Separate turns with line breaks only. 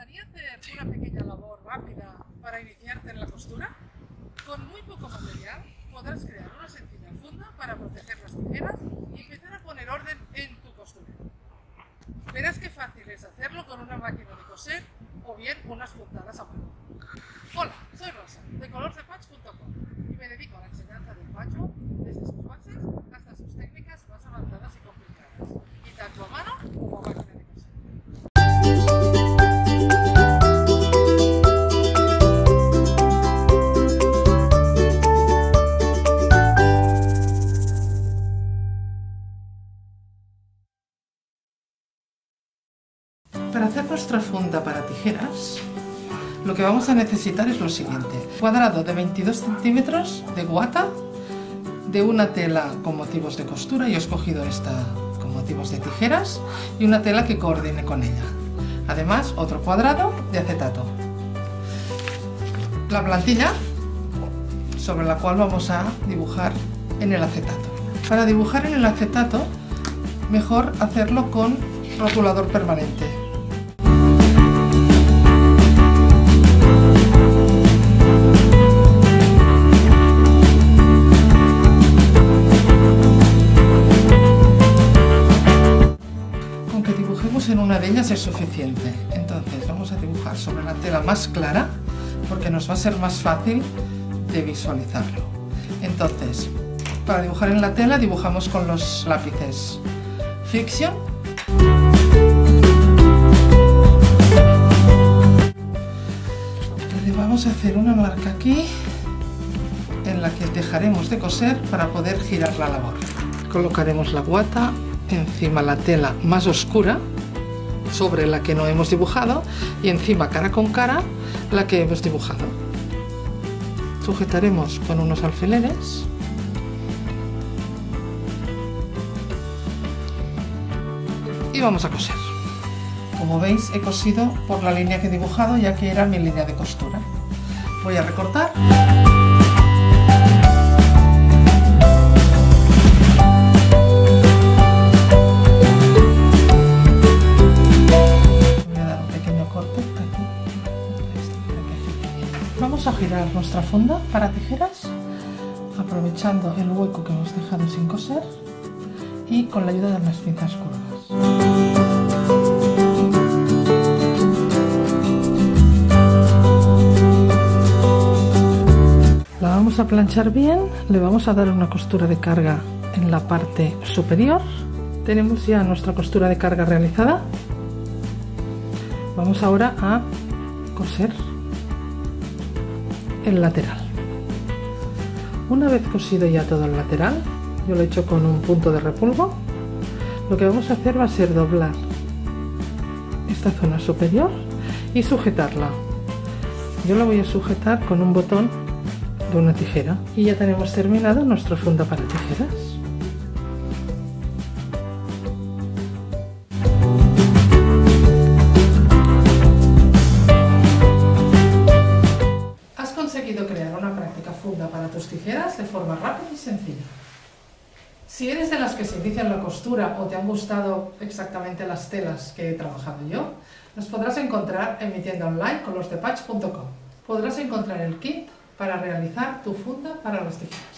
gustaría hacer una pequeña labor rápida para iniciarte en la costura? Con muy poco material podrás crear una sencilla funda para proteger las tijeras y empezar a poner orden en tu costura. Verás qué fácil es hacerlo con una máquina de coser o bien unas puntadas a mano. Hola, soy Rosa, de colorsdepatch.com y me dedico a la enseñanza del patchwork desde sus bases hasta sus técnicas más avanzadas y complicadas, y tanto a mano como a máquina de coser. Para hacer nuestra funda para tijeras, lo que vamos a necesitar es lo siguiente: cuadrado de 22 centímetros de guata, de una tela con motivos de costura, yo he escogido esta con motivos de tijeras, y una tela que coordine con ella. Además, otro cuadrado de acetato. La plantilla sobre la cual vamos a dibujar en el acetato. Para dibujar en el acetato, mejor hacerlo con rotulador permanente. En una de ellas es suficiente, entonces vamos a dibujar sobre la tela más clara porque nos va a ser más fácil de visualizarlo. Entonces, para dibujar en la tela dibujamos con los lápices Fiction. Le vamos a hacer una marca aquí en la que dejaremos de coser para poder girar la labor. Colocaremos la guata encima la tela más oscura sobre la que no hemos dibujado y encima cara con cara la que hemos dibujado. Sujetaremos con unos alfileres y vamos a coser. Como veis, he cosido por la línea que he dibujado, ya que era mi línea de costura. Voy a recortar. Vamos a girar nuestra funda para tijeras, aprovechando el hueco que hemos dejado sin coser y con la ayuda de las pinzas curvas. La vamos a planchar bien, le vamos a dar una costura de carga en la parte superior. Tenemos ya nuestra costura de carga realizada. Vamos ahora a coser el lateral. Una vez cosido ya todo el lateral, yo lo he hecho con un punto de repulgo, lo que vamos a hacer va a ser doblar esta zona superior y sujetarla. Yo la voy a sujetar con un botón de una tijera y ya tenemos terminado nuestra funda para tijeras. Crear una práctica funda para tus tijeras de forma rápida y sencilla. Si eres de las que se inician la costura o te han gustado exactamente las telas que he trabajado yo, las podrás encontrar en mi tienda online colorsdepatch.com. Podrás encontrar el kit para realizar tu funda para las tijeras.